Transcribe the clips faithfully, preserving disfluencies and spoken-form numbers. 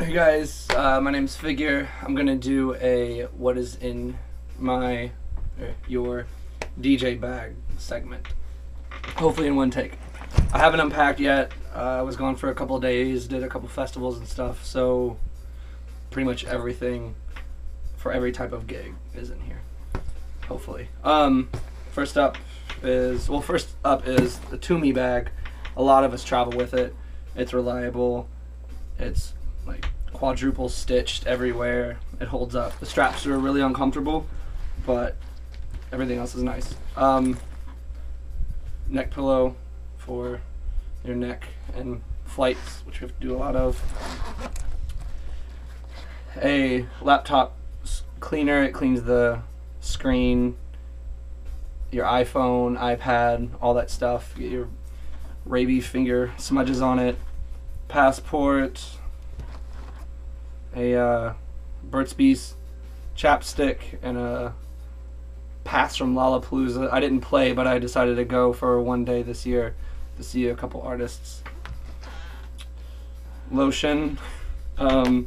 Hey guys, uh, my name's Figure. I'm gonna do a what is in my or your D J bag segment. Hopefully in one take. I haven't unpacked yet. Uh, I was gone for a couple of days, did a couple festivals and stuff, so pretty much everything for every type of gig is in here. Hopefully. Um, first up is well, first up is the Toomey bag. A lot of us travel with it. It's reliable. It's like quadruple stitched everywhere. It holds up. The straps are really uncomfortable, but everything else is nice. Um, neck pillow for your neck and flights, which we have to do a lot of. A laptop cleaner. It cleans the screen, your iPhone, iPad, all that stuff. Get your rabies finger smudges on it. Passport. A uh, Burt's Bees chapstick and a pass from Lollapalooza. I didn't play, but I decided to go for one day this year to see a couple artists. Lotion, um,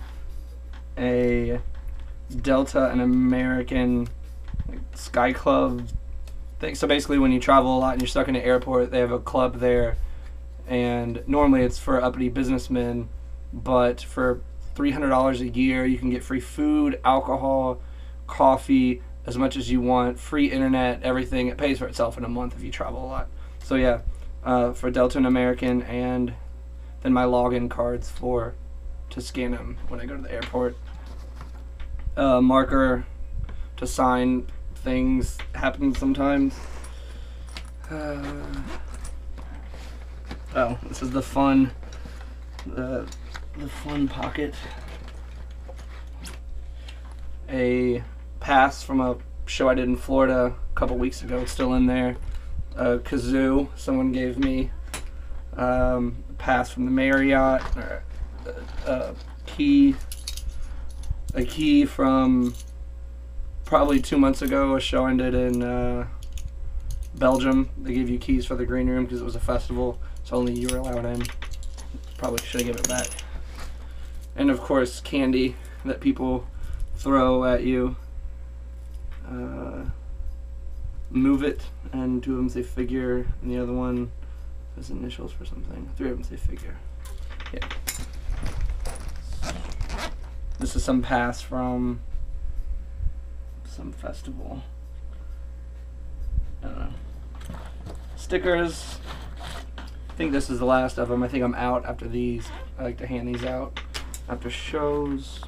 a Delta, an American like, Sky Club thing. So basically, when you travel a lot and you're stuck in an airport, they have a club there, and normally it's for uppity businessmen, but for three hundred dollars a year, you can get free food, alcohol, coffee, as much as you want, free internet, everything. It pays for itself in a month if you travel a lot. So yeah, uh, for Delta and American, and then my login cards for to scan them when I go to the airport. Uh, marker to sign things happen sometimes. Uh, oh, this is the fun. The the fun pocket. A pass from a show I did in Florida a couple weeks ago. It's still in there. A kazoo someone gave me. Um, a pass from the Marriott. Or a, a key. A key from probably two months ago. A show I did in uh, Belgium. They gave you keys for the green room because it was a festival, so only you were allowed in. Probably should have given it back. And of course, candy that people throw at you. Uh, move it, and two of them say Figure, and the other one has initials for something. Three of them say Figure. Yeah. This is some pass from some festival. I don't know. Stickers. I think this is the last of them. I think I'm out after these. I like to hand these out after shows.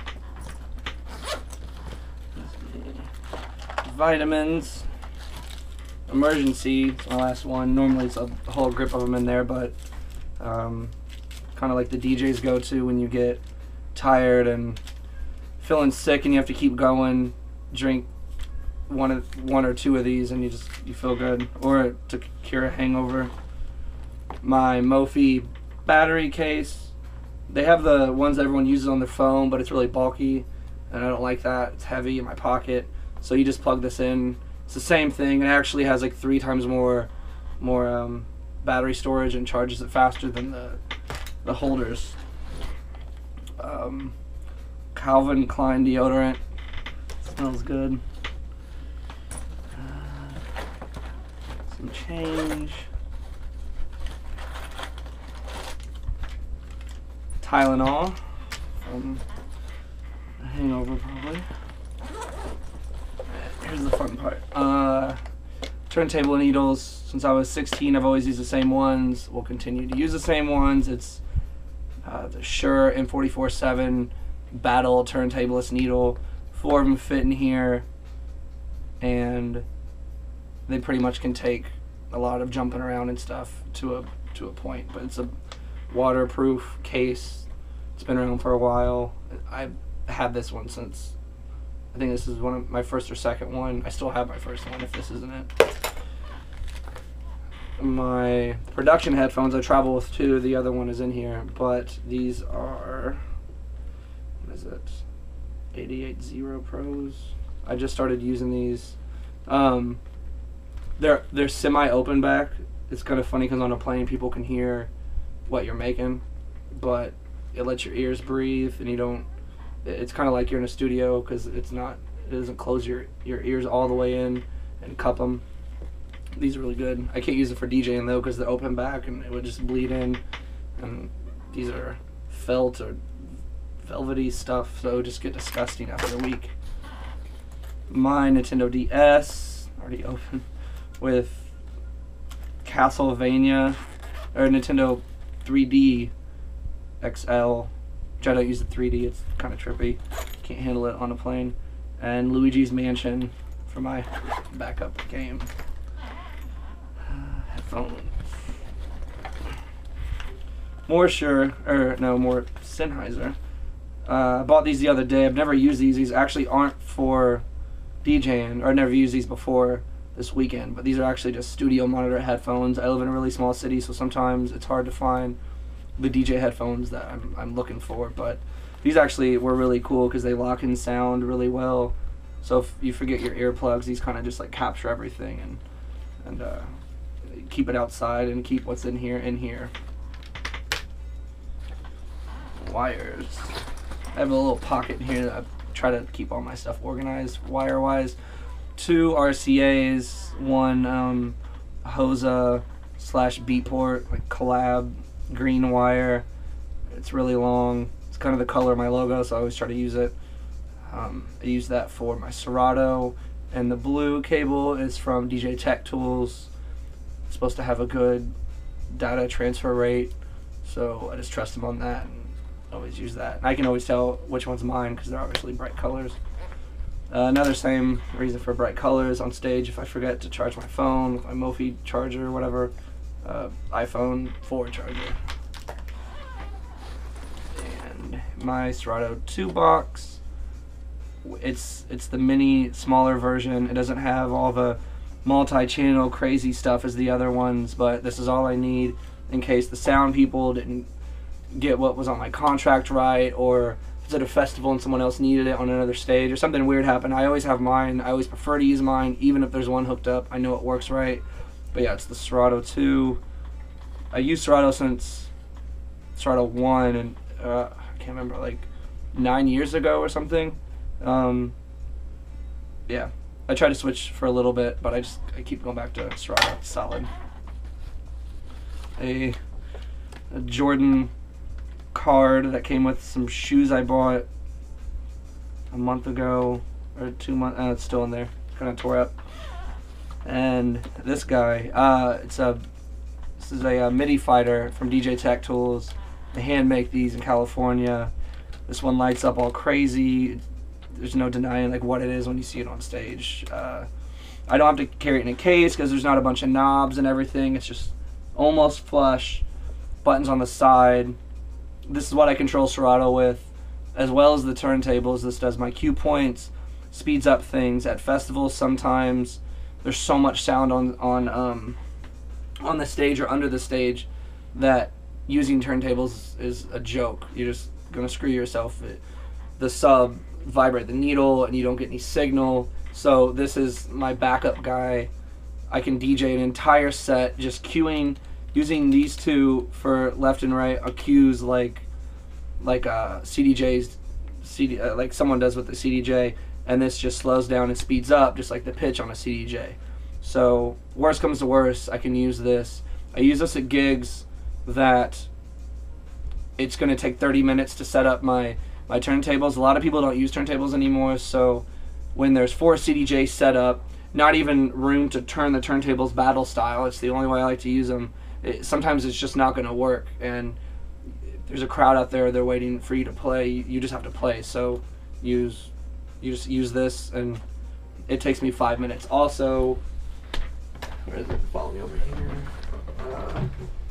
Vitamins. Emergency. It's my last one. Normally it's a whole grip of them in there, but um, kind of like the D Js go to when you get tired and feeling sick and you have to keep going. Drink one of one or two of these and you just you feel good, or to cure a hangover. My Mophie battery case. They have the ones that everyone uses on their phone, but it's really bulky, and I don't like that. It's heavy in my pocket, so you just plug this in. It's the same thing. It actually has like three times more, more um, battery storage and charges it faster than the the holders. Um, Calvin Klein deodorant. Smells good. Uh, some change. Tylenol from a hangover, probably. Here's the fun part. Uh, turntable needles. Since I was sixteen, I've always used the same ones. We'll continue to use the same ones. It's uh, the Shure M forty-four seven Battle turntablist needle. Four of them fit in here, and they pretty much can take a lot of jumping around and stuff to a to a point. But it's a waterproof case. It's been around for a while. I've had this one since, I think this is one of my first or second one. I still have my first one if this isn't it. My production headphones I travel with too. The other one is in here, but these are, what is it? eighty-eight Zero Pros. I just started using these. Um, they're they're semi-open back. It's kind of funny because on a plane people can hear what you're making, but it lets your ears breathe, and you don't. It's kind of like you're in a studio because it's not. It doesn't close your your ears all the way in and cup them. These are really good. I can't use it for DJing though because they're open back and it would just bleed in. And these are felt or velvety stuff, so it would just get disgusting after a week. My Nintendo D S already open with Castlevania or Nintendo three D X L, which I don't use the three D. It's kind of trippy. Can't handle it on a plane. And Luigi's Mansion for my backup game. Uh, headphones. More Shure, or no, more Sennheiser. Uh, I bought these the other day. I've never used these. These actually aren't for DJing, or I've never used these before this weekend, but these are actually just studio monitor headphones. I live in a really small city, so sometimes it's hard to find the D J headphones that I'm, I'm looking for, but these actually were really cool because they lock in sound really well. So if you forget your earplugs, these kind of just like capture everything and and uh, keep it outside and keep what's in here in here. Wires. I have a little pocket in here that I try to keep all my stuff organized wire-wise. Two R C As, one um, Hosa slash Beatport, like collab green wire. It's really long. It's kind of the color of my logo, so I always try to use it. Um, I use that for my Serato, and the blue cable is from D J Tech Tools. It's supposed to have a good data transfer rate, so I just trust them on that and always use that. And I can always tell which one's mine because they're obviously bright colors. Uh, another same reason for bright colors on stage. If I forget to charge my phone with my Mophie charger or whatever, uh, iPhone four charger. And my Serato two box. It's it's the mini, smaller version. It doesn't have all the multi-channel crazy stuff as the other ones, but this is all I need in case the sound people didn't get what was on my contract right, or if it's at a festival and someone else needed it on another stage or something weird happened. I always have mine. I always prefer to use mine, even if there's one hooked up. I know it works right. But yeah, it's the Serato two. I used Serato since Serato one, and uh, I can't remember, like nine years ago or something. Um, yeah, I tried to switch for a little bit, but I just I keep going back to Serato. It's solid. A, a Jordan card that came with some shoes I bought a month ago or two months. Uh, it's still in there. Kind of tore up. And this guy, uh, it's a this is a, a MIDI fighter from D J Tech Tools. They hand make these in California. This one lights up all crazy. There's no denying like what it is when you see it on stage. Uh, I don't have to carry it in a case because there's not a bunch of knobs and everything. It's just almost flush, buttons on the side. This is what I control Serato with, as well as the turntables. This does my cue points, speeds up things at festivals. Sometimes there's so much sound on on um, on the stage or under the stage that using turntables is a joke. You're just gonna screw yourself. It, the sub vibrate the needle and you don't get any signal. So this is my backup guy. I can D J an entire set just cueing, using these two for left and right uh, cues like like uh, C D Js, C D, uh, like someone does with the C D J, and this just slows down and speeds up just like the pitch on a C D J. So worst comes to worst, I can use this. I use this at gigs that it's going to take thirty minutes to set up my my turntables. A lot of people don't use turntables anymore, so when there's four C D Js set up, not even room to turn the turntables battle style, it's the only way I like to use them. It, sometimes it's just not going to work, and if there's a crowd out there, they're waiting for you to play. You, you just have to play. So use you just use this, and it takes me five minutes. Also, where is it? Follow me over here. Uh,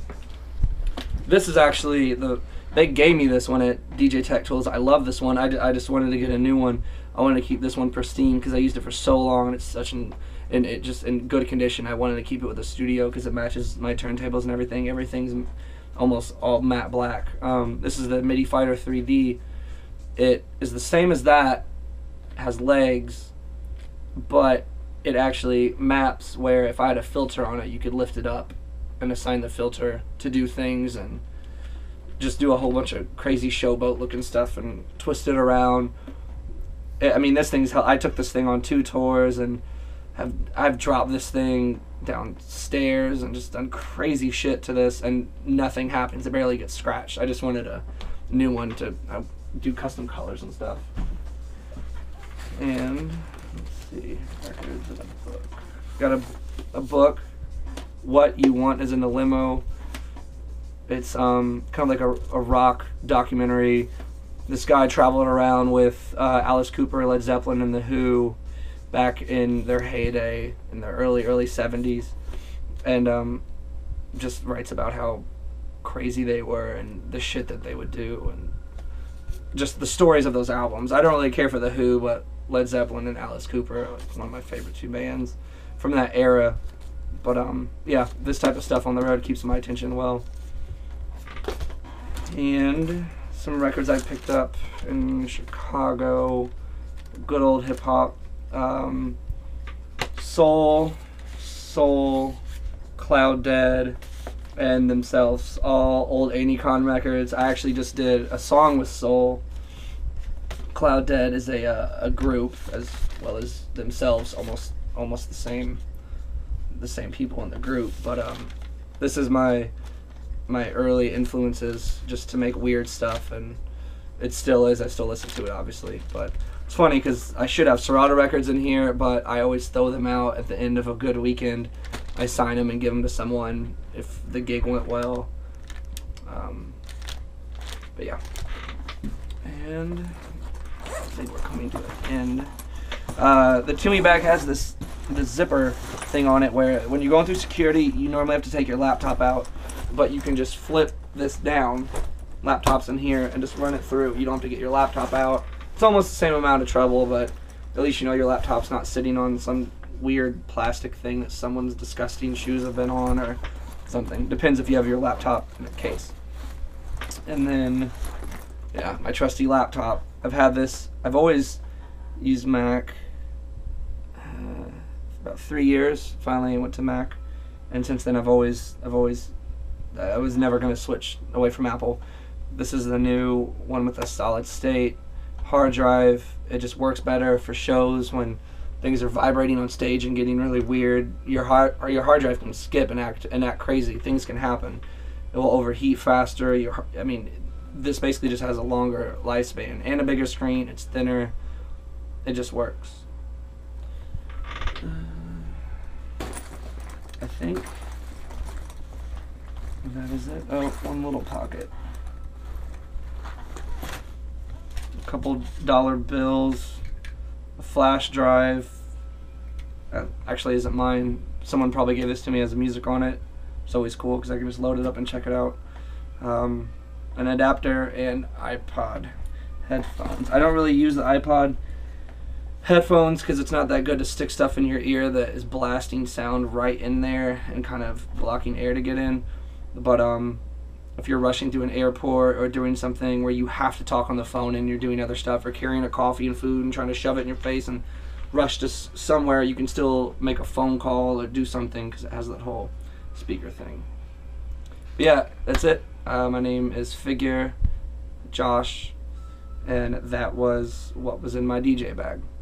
this is actually the. They gave me this one at D J Tech Tools. I love this one. I, I just wanted to get a new one. I wanted to keep this one pristine because I used it for so long, and it's such an and it just in good condition. I wanted to keep it with the studio because it matches my turntables and everything. Everything's almost all matte black. Um, this is the MIDI Fighter three D. It is the same as that. Has legs, but it actually maps where if I had a filter on it, you could lift it up and assign the filter to do things. And just do a whole bunch of crazy showboat looking stuff and twist it around. I mean, this thing's hell. I took this thing on two tours and have I've dropped this thing downstairs and just done crazy shit to this, and nothing happens. It barely gets scratched. I just wanted a new one to uh, do custom colors and stuff. And let's see, records in a book. Got a a book. What You Want Is in a Limo. It's um kind of like a, a rock documentary. This guy traveled around with uh, Alice Cooper, Led Zeppelin, and The Who back in their heyday in the early, early seventies. And um, just writes about how crazy they were and the shit that they would do and just the stories of those albums. I don't really care for The Who, but Led Zeppelin and Alice Cooper are like one of my favorite two bands from that era. But um, yeah, this type of stuff on the road keeps my attention well. And some records I picked up in Chicago, good old hip hop, um, Soul, Soul, Cloud Dead, and Themselves, all old Anycon records. I actually just did a song with Soul. Cloud Dead is a uh, a group, as well as Themselves, almost almost the same, the same people in the group. But um, this is my my early influences just to make weird stuff, and it still is. I still listen to it, obviously, but it's funny because I should have Serato records in here, but I always throw them out at the end of a good weekend. I sign them and give them to someone if the gig went well. Um, but yeah, and I think we're coming to an end. Uh, the Toomey bag has this this zipper thing on it where when you're going through security, you normally have to take your laptop out, but you can just flip this down, laptop's in here, and just run it through. You don't have to get your laptop out. It's almost the same amount of trouble, but at least you know your laptop's not sitting on some weird plastic thing that someone's disgusting shoes have been on or something. Depends if you have your laptop in a case. And then, yeah, my trusty laptop. I've had this, I've always used Mac. Uh, about three years, finally I went to Mac. And since then I've always, I've always, I was never going to switch away from Apple. This is the new one with a solid state hard drive. It just works better for shows when things are vibrating on stage and getting really weird. Your hard or your hard drive can skip and act and act crazy. Things can happen. It will overheat faster. Your, I mean, this basically just has a longer lifespan and a bigger screen. It's thinner. It just works. Uh, I think that is it. Oh, one little pocket. A couple dollar bills. A flash drive. That actually isn't mine. Someone probably gave this to me as music on it. It's always cool because I can just load it up and check it out. Um, an adapter and iPod headphones. I don't really use the iPod headphones because it's not that good to stick stuff in your ear that is blasting sound right in there and kind of blocking air to get in. But um, if you're rushing through an airport or doing something where you have to talk on the phone and you're doing other stuff, or carrying a coffee and food and trying to shove it in your face and rush to s somewhere, you can still make a phone call or do something because it has that whole speaker thing. But yeah, that's it. Uh, my name is Figure Josh, and that was what was in my D J bag.